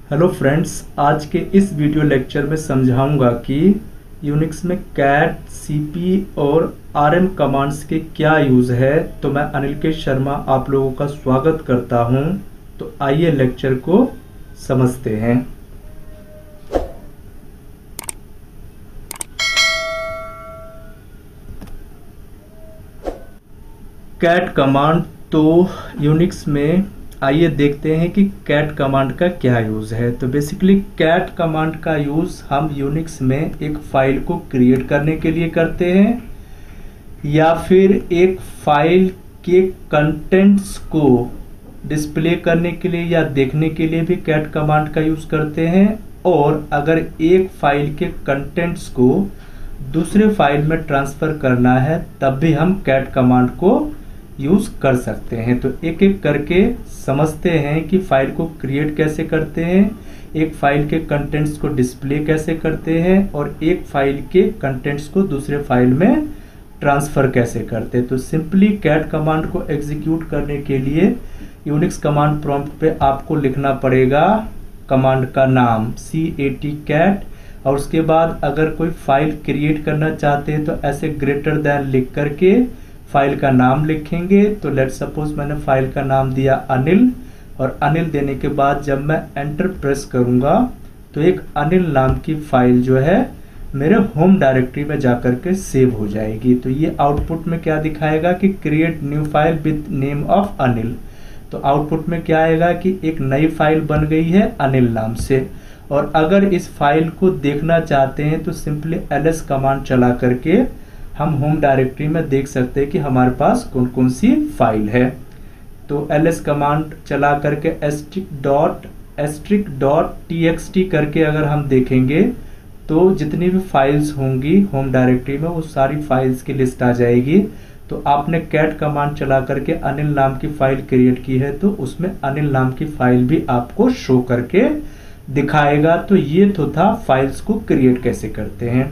Hello friends, आज के इस वीडियो लेक्चर में समझाऊंगा कि यूनिक्स में कैट, सीपी और आरएम कमांड्स के क्या यूज़ है। तो मैं अनिल के शर्मा आप लोगों का स्वागत करता हूं। तो आइए लेक्चर को समझते हैं। कैट कमांड, तो यूनिक्स में आइए देखते हैं कि कैट कमांड का क्या यूज़ है। तो बेसिकली कैट कमांड का यूज़ हम यूनिक्स में एक फाइल को क्रिएट करने के लिए करते हैं, या फिर एक फाइल के कंटेंट्स को डिस्प्ले करने के लिए या देखने के लिए भी कैट कमांड का यूज़ करते हैं। और अगर एक फाइल के कंटेंट्स को दूसरे फाइल में ट्रांसफ़र करना है तब भी हम कैट कमांड को यूज़ कर सकते हैं। तो एक एक करके समझते हैं कि फाइल को क्रिएट कैसे करते हैं, एक फाइल के कंटेंट्स को डिस्प्ले कैसे करते हैं, और एक फाइल के कंटेंट्स को दूसरे फाइल में ट्रांसफ़र कैसे करते हैं। तो सिंपली कैट कमांड को एग्जीक्यूट करने के लिए यूनिक्स कमांड प्रॉम्प्ट पे आपको लिखना पड़ेगा कमांड का नाम CAT, और उसके बाद अगर कोई फाइल क्रिएट करना चाहते हैं तो ऐसे ग्रेटर देन लिख करके फाइल का नाम लिखेंगे। तो लेट सपोज मैंने फाइल का नाम दिया अनिल, और अनिल देने के बाद जब मैं एंटर प्रेस करूंगा तो एक अनिल नाम की फाइल जो है मेरे होम डायरेक्टरी में जाकर के सेव हो जाएगी। तो ये आउटपुट में क्या दिखाएगा कि create new file with name of Anil. तो आउटपुट में क्या आएगा कि एक नई फाइल बन गई है अनिल नाम से। और अगर इस फाइल को देखना चाहते हैं तो सिंपली ls कमांड चला करके हम होम डायरेक्टरी में देख सकते हैं कि हमारे पास कौन कौन सी फाइल है। तो ls कमांड चला करके **txt करके अगर हम देखेंगे तो जितनी भी फाइल्स होंगी होम डायरेक्टरी में वो सारी फाइल्स की लिस्ट आ जाएगी। तो आपने कैट कमांड चला करके अनिल नाम की फाइल क्रिएट की है तो उसमें अनिल नाम की फाइल भी आपको शो करके दिखाएगा। तो ये तो था फाइल्स को क्रिएट कैसे करते हैं।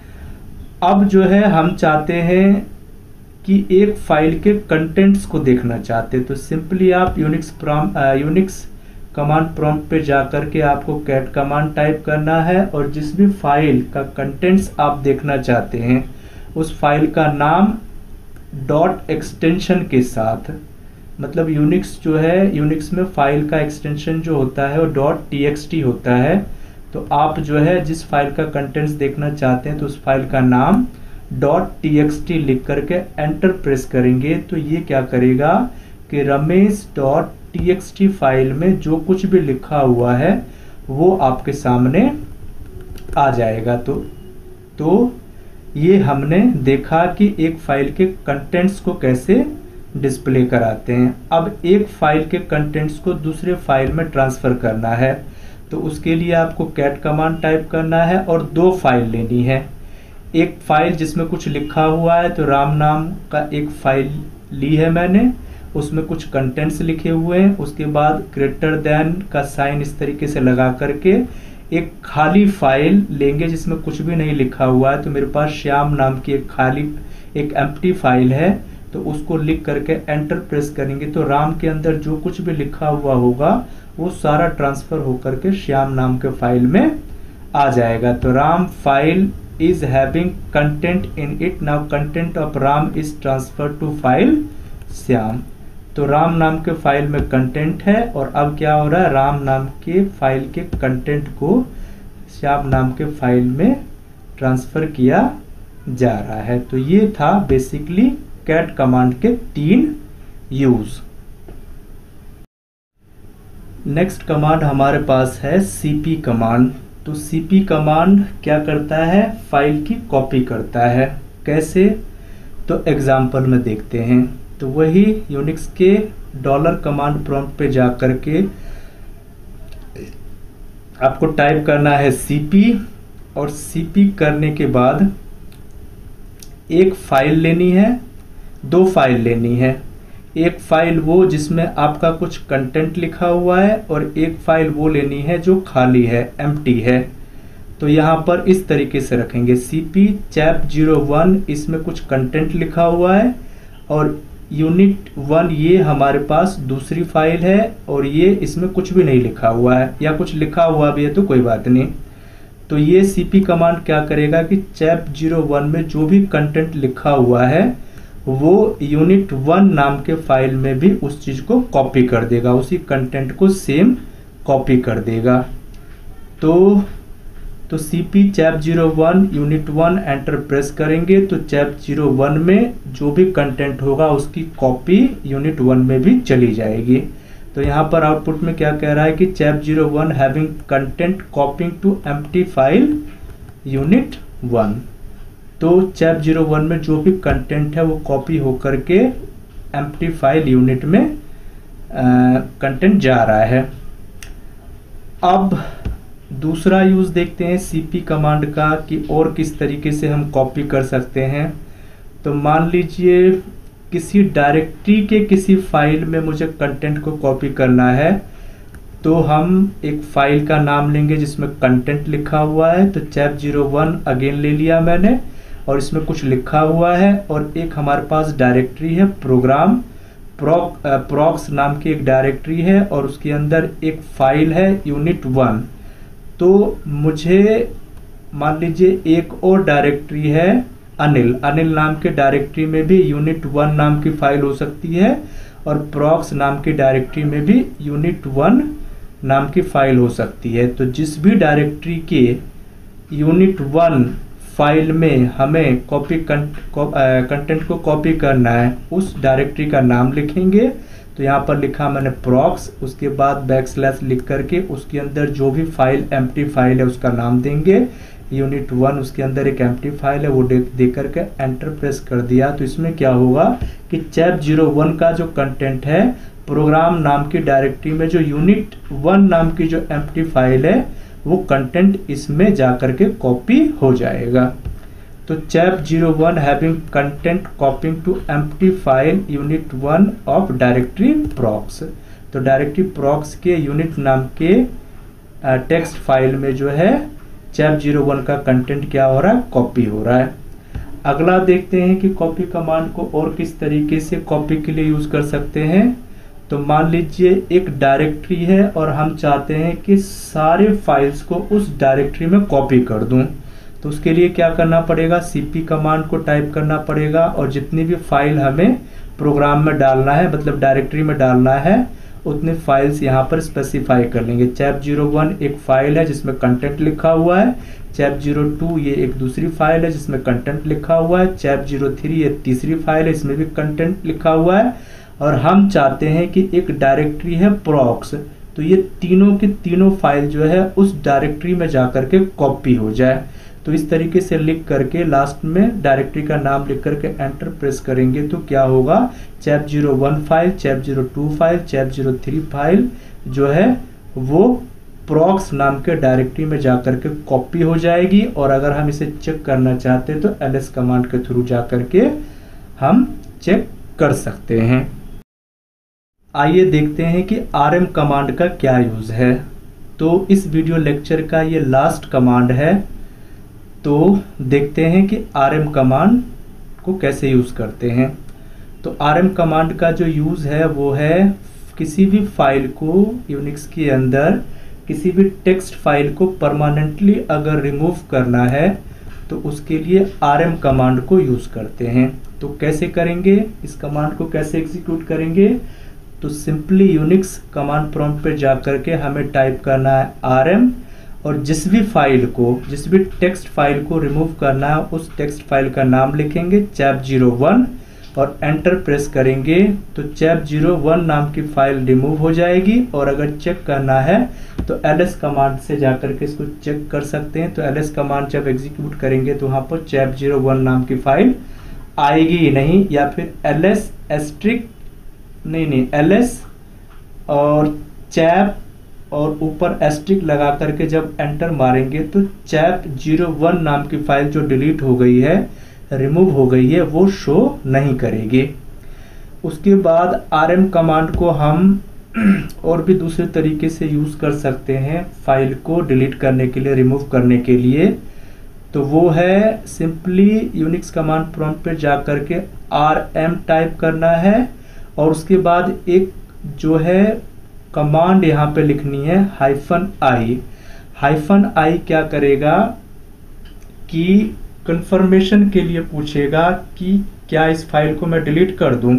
अब जो है हम चाहते हैं कि एक फाइल के कंटेंट्स को देखना चाहते हैं, तो सिंपली आप यूनिक्स कमांड प्रॉम्प्ट पे जाकर के आपको कैट कमांड टाइप करना है, और जिस भी फाइल का कंटेंट्स आप देखना चाहते हैं उस फाइल का नाम डॉट एक्सटेंशन के साथ, मतलब यूनिक्स जो है, यूनिक्स में फाइल का एक्सटेंशन जो होता है वो .txt होता है। तो आप जो है जिस फाइल का कंटेंट्स देखना चाहते हैं तो उस फाइल का नाम .txt लिख करके एंटर प्रेस करेंगे तो ये क्या करेगा कि रमेश.txt फाइल में जो कुछ भी लिखा हुआ है वो आपके सामने आ जाएगा। तो ये हमने देखा कि एक फाइल के कंटेंट्स को कैसे डिस्प्ले कराते हैं। अब एक फाइल के कंटेंट्स को दूसरे फाइल में ट्रांसफ़र करना है तो उसके लिए आपको कैट कमांड टाइप करना है और दो फाइल लेनी है। एक फाइल जिसमें कुछ लिखा हुआ है, तो राम नाम का एक फाइल ली है मैंने, उसमें कुछ कंटेंट्स लिखे हुए हैं। उसके बाद ग्रेटर देन का साइन इस तरीके से लगा करके एक खाली फाइल लेंगे जिसमें कुछ भी नहीं लिखा हुआ है। तो मेरे पास श्याम नाम की एक एम्प्टी फाइल है, तो उसको लिख करके एंटर प्रेस करेंगे तो राम के अंदर जो कुछ भी लिखा हुआ होगा वो सारा ट्रांसफर होकर के श्याम नाम के फाइल में आ जाएगा। तो Ram file is having content in it, now content of Ram is transfer to file Shyam. तो राम नाम के फाइल में कंटेंट है, और अब क्या हो रहा है, राम नाम के फाइल के कंटेंट को श्याम नाम के फाइल में ट्रांसफर किया जा रहा है। तो ये था बेसिकली कैट कमांड के 3 यूज। नेक्स्ट कमांड हमारे पास है CP कमांड। तो CP कमांड क्या करता है, फाइल की कॉपी करता है। कैसे, तो एग्जाम्पल में देखते हैं। तो वही यूनिक्स के डॉलर कमांड प्रॉम्प्ट पे जा करके आपको टाइप करना है CP, और CP करने के बाद एक फाइल लेनी है, दो फाइल लेनी है। एक फाइल वो जिसमें आपका कुछ कंटेंट लिखा हुआ है, और एक फाइल वो लेनी है जो खाली है, एम्प्टी है। तो यहाँ पर इस तरीके से रखेंगे CP chap 01, इसमें कुछ कंटेंट लिखा हुआ है, और यूनिट 1 ये हमारे पास दूसरी फाइल है और ये इसमें कुछ भी नहीं लिखा हुआ है, या कुछ लिखा हुआ भी है तो कोई बात नहीं। तो ये cp कमांड क्या करेगा कि चैप 01 में जो भी कंटेंट लिखा हुआ है वो यूनिट 1 नाम के फाइल में भी उस चीज को कॉपी कर देगा, उसी कंटेंट को सेम कॉपी कर देगा। तो cp chap 01 unit 1 enter press करेंगे तो चैप 01 में जो भी कंटेंट होगा उसकी कॉपी यूनिट 1 में भी चली जाएगी। तो यहाँ पर आउटपुट में क्या कह रहा है कि chap 01 having content copying to empty file unit 1। तो चैप 01 में जो भी कंटेंट है वो कॉपी होकर के एम्प्टी फाइल यूनिट में कंटेंट जा रहा है। अब दूसरा यूज देखते हैं cp कमांड का कि और किस तरीके से हम कॉपी कर सकते हैं। तो मान लीजिए किसी डायरेक्टरी के किसी फाइल में मुझे कंटेंट को कॉपी करना है, तो हम एक फाइल का नाम लेंगे जिसमें कंटेंट लिखा हुआ है। तो चैप 01 अगेन ले लिया मैंने और इसमें कुछ लिखा हुआ है, और एक हमारे पास डायरेक्टरी है प्रोग्राम प्रॉक्स नाम की एक डायरेक्टरी है और उसके अंदर एक फाइल है यूनिट 1। तो मुझे मान लीजिए एक और डायरेक्टरी है अनिल नाम के डायरेक्टरी में भी यूनिट 1 नाम की फाइल हो सकती है, और प्रॉक्स नाम की डायरेक्टरी में भी यूनिट 1 नाम की फाइल हो सकती है। तो जिस भी डायरेक्टरी के यूनिट 1 फाइल में हमें कंटेंट को कॉपी करना है उस डायरेक्टरी का नाम लिखेंगे। तो यहाँ पर लिखा मैंने प्रॉक्स, उसके बाद बैकस्लैश लिख करके उसके अंदर जो भी फाइल एम्प्टी फाइल है उसका नाम देंगे। यूनिट 1 उसके अंदर एक एम्प्टी फाइल है वो दे करके एंटर प्रेस कर दिया। तो इसमें क्या होगा कि चैप 01 का जो कंटेंट है प्रोग्राम नाम की डायरेक्टरी में जो यूनिट 1 नाम की जो एम्प्टी फाइल है वो कंटेंट इसमें जाकर के कॉपी हो जाएगा। तो chap 01 having content copying to empty file unit 1 of directory procs. तो डायरेक्टरी प्रॉक्स के यूनिट नाम के टेक्स्ट फाइल में जो है चैप 01 का कंटेंट क्या हो रहा है, कॉपी हो रहा है। अगला देखते हैं कि कॉपी कमांड को और किस तरीके से कॉपी के लिए यूज कर सकते हैं। तो मान लीजिए एक डायरेक्टरी है और हम चाहते हैं कि सारे फाइल्स को उस डायरेक्टरी में कॉपी कर दूं। तो उसके लिए क्या करना पड़ेगा, cp कमांड को टाइप करना पड़ेगा और जितनी भी फाइल हमें प्रोग्राम में डालना है मतलब डायरेक्टरी में डालना है उतने फाइल्स यहाँ पर स्पेसिफाई कर लेंगे। चैप 01 एक फाइल है जिसमें कंटेंट लिखा हुआ है, चैप 02 ये एक दूसरी फाइल है जिसमें कंटेंट लिखा हुआ है, चैप 03 ये तीसरी फाइल है इसमें भी कंटेंट लिखा हुआ है, और हम चाहते हैं कि एक डायरेक्टरी है प्रॉक्स, तो ये तीनों की तीनों फाइल जो है उस डायरेक्टरी में जाकर के कॉपी हो जाए। तो इस तरीके से लिख करके लास्ट में डायरेक्टरी का नाम लिख करके एंटर प्रेस करेंगे तो क्या होगा, chap 01 file, chap 02 file, chap 03 file जो है वो प्रॉक्स नाम के डायरेक्टरी में जाकर के कॉपी हो जाएगी। और अगर हम इसे चेक करना चाहते हैं तो ls कमांड के थ्रू जाकर के हम चेक कर सकते हैं। आइए देखते हैं कि rm कमांड का क्या यूज है। तो इस वीडियो लेक्चर का ये लास्ट कमांड है, तो देखते हैं कि rm कमांड को कैसे यूज करते हैं। तो rm कमांड का जो यूज है वो है किसी भी फाइल को यूनिक्स के अंदर किसी भी टेक्स्ट फाइल को परमानेंटली अगर रिमूव करना है तो उसके लिए rm कमांड को यूज करते हैं। तो कैसे करेंगे, इस कमांड को कैसे एग्जीक्यूट करेंगे, तो सिंपली यूनिक्स कमांड प्रॉम्प्ट पे जाकर के हमें टाइप करना है rm और जिस भी फाइल को जिस भी टेक्स्ट फाइल को रिमूव करना है उस टेक्स्ट फाइल का नाम लिखेंगे चैप 01 और एंटर प्रेस करेंगे तो चैप 01 नाम की फाइल रिमूव हो जाएगी। और अगर चेक करना है तो ls कमांड से जाकर के इसको चेक कर सकते हैं। तो ls कमांड जब एग्जीक्यूट करेंगे तो वहाँ पर चैप 01 नाम की फाइल आएगी ही नहीं, या फिर ls एस्ट्रिक नहीं ls और चैप और ऊपर एस्ट्रिक लगा करके जब एंटर मारेंगे तो चैप 01 नाम की फाइल जो डिलीट हो गई है, रिमूव हो गई है, वो शो नहीं करेगी। उसके बाद rm कमांड को हम और भी दूसरे तरीके से यूज कर सकते हैं फाइल को डिलीट करने के लिए, रिमूव करने के लिए। तो वो है सिंपली यूनिक्स कमांड प्रॉम्प्ट पे जा करके RM टाइप करना है और उसके बाद एक जो है कमांड यहाँ पे लिखनी है -i। -i क्या करेगा कि कंफर्मेशन के लिए पूछेगा कि क्या इस फाइल को मैं डिलीट कर दूं।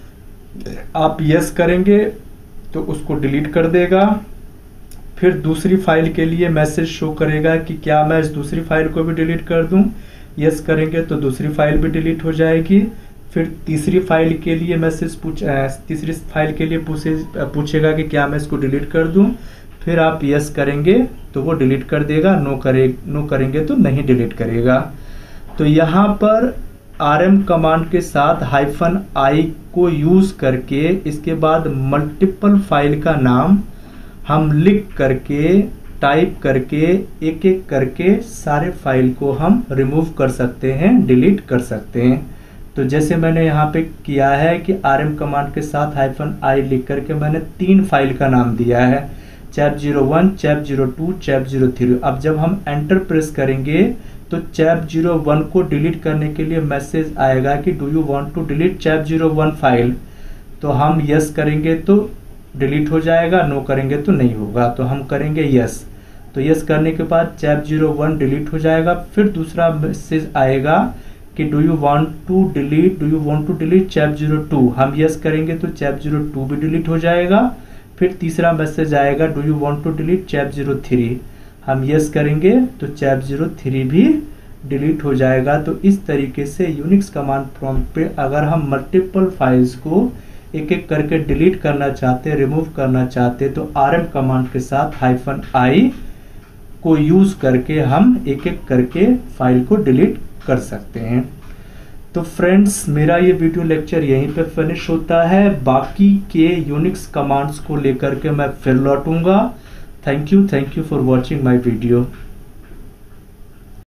आप यस करेंगे तो उसको डिलीट कर देगा। फिर दूसरी फाइल के लिए मैसेज शो करेगा कि क्या मैं इस दूसरी फाइल को भी डिलीट कर दूं। यस करेंगे तो दूसरी फाइल भी डिलीट हो जाएगी। फिर तीसरी फाइल के लिए तीसरी फाइल के लिए पूछेगा कि क्या मैं इसको डिलीट कर दूं। फिर आप यस करेंगे तो वो डिलीट कर देगा, नो करेंगे तो नहीं डिलीट करेगा। तो यहाँ पर RM कमांड के साथ -i को यूज करके इसके बाद मल्टीपल फाइल का नाम हम लिख करके टाइप करके एक एक करके सारे फाइल को हम रिमूव कर सकते हैं, डिलीट कर सकते हैं। तो जैसे मैंने यहाँ पे किया है कि RM कमांड के साथ -i लिख करके मैंने 3 फाइल का नाम दिया है, chap01, chap02, chap03। अब जब हम एंटर प्रेस करेंगे तो chap01 को डिलीट करने के लिए मैसेज आएगा कि do you want to delete chap01 file. तो हम यस करेंगे तो डिलीट हो जाएगा, नो करेंगे तो नहीं होगा। तो हम करेंगे यस। तो यस करने के बाद chap01 डिलीट हो जाएगा। फिर दूसरा मैसेज आएगा कि do you want to delete chap02। हम यस करेंगे तो chap02 भी डिलीट हो जाएगा। फिर तीसरा मैसेज आएगा do you want to delete chap03। हम यस करेंगे तो chap03 भी डिलीट हो जाएगा। तो इस तरीके से यूनिक्स कमांड प्रॉम्प्ट पे अगर हम मल्टीपल फाइल्स को एक एक करके डिलीट करना चाहते, रिमूव करना चाहते, तो RM कमांड के साथ -i को यूज करके हम एक एक करके फाइल को डिलीट कर सकते हैं। तो फ्रेंड्स, मेरा ये वीडियो लेक्चर यहीं पे फिनिश होता है। बाकी के यूनिक्स कमांड्स को लेकर के मैं फिर लौटूंगा। Thank you for watching my video.